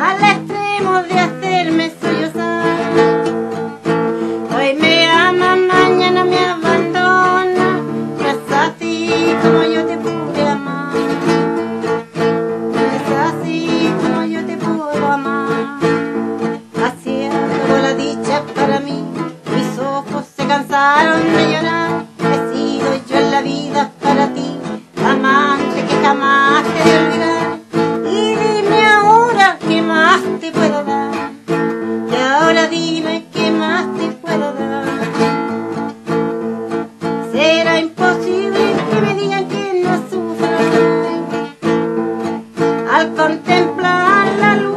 al extremo de hacerme sollozar. Hoy me ama, mañana me abandona, no es así como yo te pude amar, no es así como yo te puedo amar. Hacía toda la dicha para mí, mis ojos se cansaron de llorar, he sido yo en la vida para ti, amante que jamás te de olvidar. Y dime ahora qué más te puedo dar, y ahora dime qué más te puedo dar. Será imposible que me digan que no sufro al contemplar la luz